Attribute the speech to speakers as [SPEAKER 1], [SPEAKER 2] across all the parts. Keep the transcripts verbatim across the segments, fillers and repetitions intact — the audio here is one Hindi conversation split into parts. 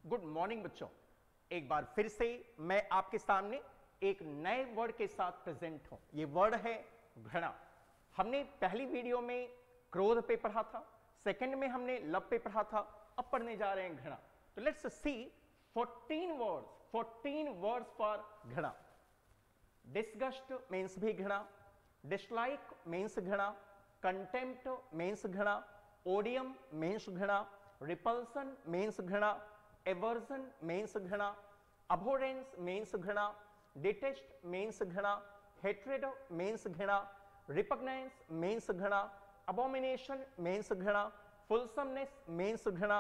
[SPEAKER 1] गुड मॉर्निंग बच्चों, एक बार फिर से मैं आपके सामने एक नए वर्ड के साथ प्रेजेंट हूं। ये वर्ड है घृणा। हमने पहली वीडियो में क्रोध पे पढ़ा था, सेकंड में हमने लव पे पढ़ा था, अब पढ़ने जा रहे हैं घृणा। तो let's see fourteen words fourteen words for घृणा। डिस्गस्ट मीन्स भी घृणा, डिसलाइक मीन्स घृणा, कंटेम्प्ट मीन्स घृणा, ओडियम मीन्स घृणा, रिपल्सन मीन्स घृणा, एवर्जन मीन्स घृणा, अबोरेंस मीन्स घृणा, डिटेस्ट मीन्स घृणा, हेट्रेड मीन्स घृणा, रिपग्नेंस मीन्स घृणा, अबोमिनेशन मीन्स घृणा, फुलसमनेस मीन्स घृणा,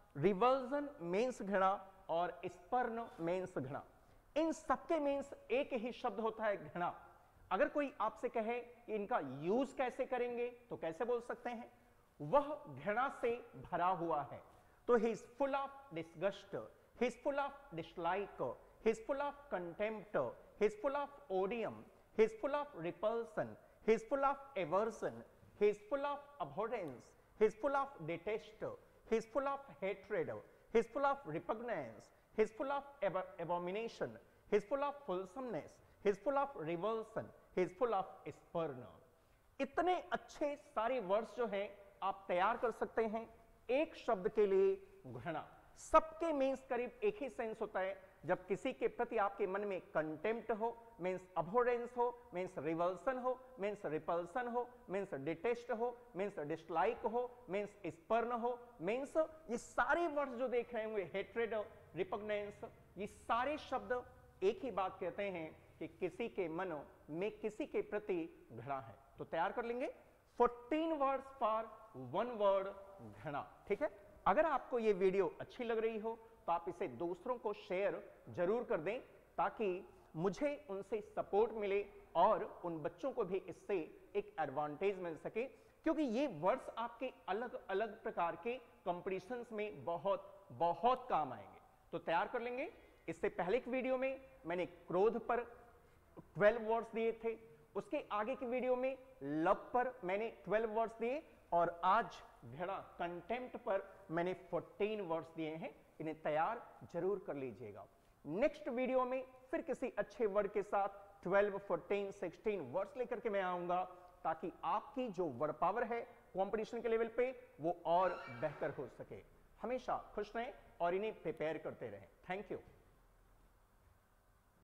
[SPEAKER 1] रिवल्जन मीन्स घृणा और स्पर्न मीन्स घृणा। इन सबके मीन्स एक ही शब्द होता है घृणा। अगर कोई आपसे कहे कि इनका यूज कैसे करेंगे तो कैसे बोल सकते हैं? वह घृणा से भरा हुआ है। तो he is full of disgust, he is full of dislike, he is full of contempt, he is full of odium, he is full of repulsion, he is full of aversion, he is full of abhorrence, he is full of detest, he is full of hatred, he is full of repugnance, he is full of ab abomination, he is full of fulsomeness, he is full of revulsion, he is full of spurn। इतने अच्छे सारे वर्ड्स जो हैं आप तैयार कर सकते हैं एक शब्द के लिए घृणा। सबके मीन्स करीब एक ही सेंस होता है। जब किसी के प्रति आपके मन में कंटेम्प्ट हो, मीन्स अबोरेंस हो, मीन्स रिवल्सन हो, मीन्स रिपल्सन हो, मीन्स डिटेस्ट हो, मीन्स डिसलाइक हो, मीन्स स्पर्न हो, मीन्स ये सारे वर्ड्स जो देख रहे होंगे, हेट्रेड, रिपग्नेंस, ये सारे शब्द एक ही बात कहते हैं कि किसी के मन में किसी के प्रति घृणा है। तो तैयार कर लेंगे fourteen words for one word घृणा। ठीक है, अगर आपको ये वीडियो अच्छी लग रही हो तो आप इसे दूसरों को शेयर जरूर कर दें ताकि मुझे उनसे सपोर्ट मिले और उन बच्चों को भी इससे एक एडवांटेज मिल सके, क्योंकि ये वर्ड्स आपके अलग अलग प्रकार के कंपटीशंस में बहुत बहुत काम आएंगे। तो तैयार कर लेंगे। इससे पहले की वीडियो में मैंने क्रोध पर ट्वेल्व वर्ड्स दिए थे, उसके आगे की वीडियो में लव पर मैंने ट्वेल्व वर्ड्स दिए और आज घृणा, कंटेम्प्ट पर मैंने फोर्टीन वर्ड्स दिए हैं। इन्हें तैयार जरूर कर लीजिएगा। नेक्स्ट वीडियो में फिर किसी अच्छे वर्ड के साथ ट्वेल्व, फोर्टीन, सिक्सटीन वर्ड्स लेकर के मैं आऊंगा ताकि आपकी जो वर्ड पावर है कंपटीशन के लेवल पे वो और बेहतर हो सके। हमेशा खुश रहें और इन्हें प्रिपेयर करते रहें। Thank you.